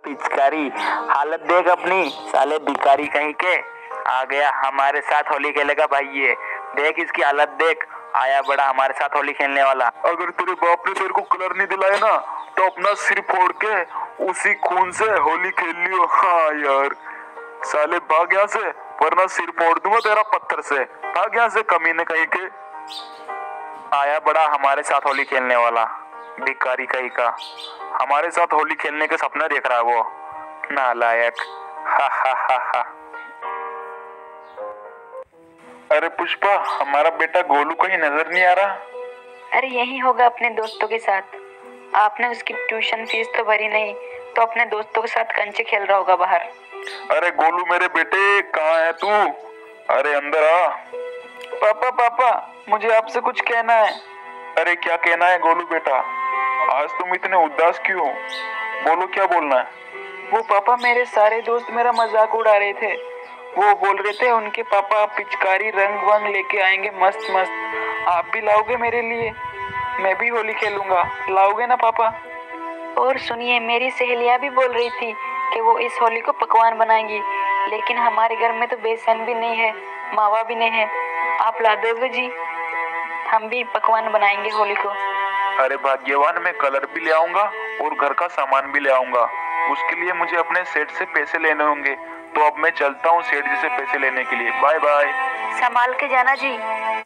पिचकारी हालत देख अपनी, साले भिखारी कहीं के। आ गया हमारे साथ होली खेलेगा भाई ये, देख इसकी हालत देख। आया बड़ा हमारे साथ होली खेलने वाला। अगर तेरे बाप ने तेरे को कलर नहीं दिलाया ना तो अपना सिर फोड़ के उसी खून से होली खेल लियो। हाँ यार साले भाग यहाँ से, वरना सिर फोड़ दूंगा तेरा पत्थर से। भाग यहाँ से कमीने कहीं के। आया बड़ा हमारे साथ होली खेलने वाला, भिखारी कहीं का। हमारे साथ होली खेलने के सपने देख रहा है वो, नालायक। हा हा हा हा। अरे पुष्पा, हमारा बेटा गोलू कहीं नजर नहीं आ रहा। अरे यही होगा अपने दोस्तों के साथ। आपने उसकी ट्यूशन फीस तो भरी नहीं, तो अपने दोस्तों के साथ कंचे खेल रहा होगा बाहर। अरे गोलू मेरे बेटे, कहाँ है तू? अरे अंदर आ। पापा पापा, मुझे आपसे कुछ कहना है। अरे क्या कहना है गोलू बेटा? आज तुम इतने उदास क्यों हो? बोलो क्या बोलना है? वो पापा, मेरे सारे दोस्त मेरा मजाक उड़ा रहे थे। वो बोल रहे थे उनके पापा पिचकारी रंग वंग लेके आएंगे मस्त मस्त। आप भी लाओगे मेरे लिए? मैं भी होली खेलूंगा, लाओगे ना पापा? और सुनिए, मेरी सहेलियां भी बोल रही थी कि वो इस होली को पकवान बनाएंगी, लेकिन हमारे घर में तो बेसन भी नहीं है, मावा भी नहीं है। आप ला दोगे जी? हम भी पकवान बनाएंगे होली को। अरे भाग्यवान, मैं कलर भी ले आऊंगा और घर का सामान भी ले आऊंगा। उसके लिए मुझे अपने सेठ से पैसे लेने होंगे, तो अब मैं चलता हूँ सेठ जी से पैसे लेने के लिए। Bye bye. संभाल के जाना जी।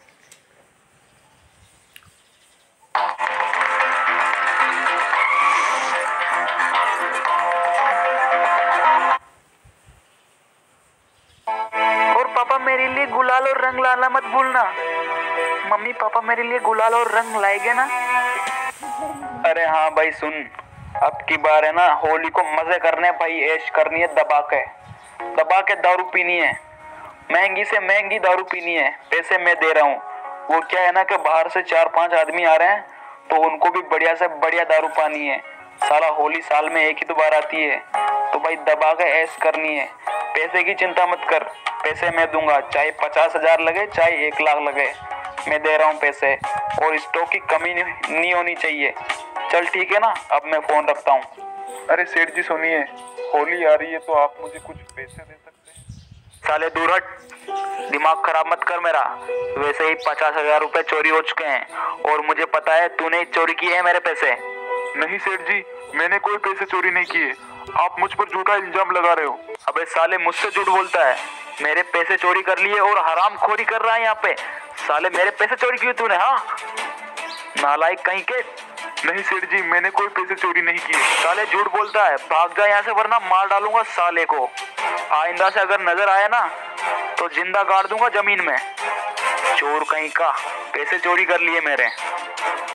और पापा, मेरे लिए गुलाल और रंग लाना मत भूलना। मम्मी पापा मेरे लिए गुलाल और रंग लाएंगे ना? अरे हाँ भाई सुन, अब की बार है ना होली को मजे करने भाई, ऐश करनी है दबा के दारू पीनी है। महंगी से महंगी दारू पीनी है, पैसे मैं दे रहा हूँ। वो क्या है ना कि बाहर से 4-5 आदमी आ रहे हैं, तो उनको भी बढ़िया से बढ़िया दारू पानी है। साला होली साल में एक ही तो बार आती है, तो भाई दबा के ऐश करनी है। पैसे की चिंता मत कर, पैसे मैं दूंगा, चाहे 50,000 लगे चाहे 1 लाख लगे, मैं दे रहा हूँ पैसे। और स्टॉक की कमी नहीं होनी चाहिए। चल ठीक है ना, अब मैं फोन रखता हूँ। अरे सेठ जी सुनिए, होली आ रही है तो आप मुझे कुछ पैसे दे सकते हैं? साले दूर हट, दिमाग खराब मत कर मेरा। वैसे ही 50,000 रुपए चोरी हो चुके हैं, और मुझे पता है तूने चोरी किए हैं मेरे पैसे। नहीं सेठ जी, मैंने कोई पैसे चोरी नहीं किए। आप मुझ पर झूठा इल्जाम लगा रहे हो। अबे साले, मुझसे झूठ बोलता है। मेरे पैसे चोरी कर लिए और हराम खोरी कर रहा है यहाँ पे। साले मेरे पैसे चोरी किए तूने? हाँ नालायक कहीं के। नहीं सेठ जी, मैंने कोई पैसे चोरी नहीं किए। साले झूठ बोलता है, भाग जा यहाँ से वरना मार डालूंगा साले को। आइंदा से अगर नजर आया ना तो जिंदा गाड़ दूंगा जमीन में। चोर कहीं का, पैसे चोरी कर लिए मेरे।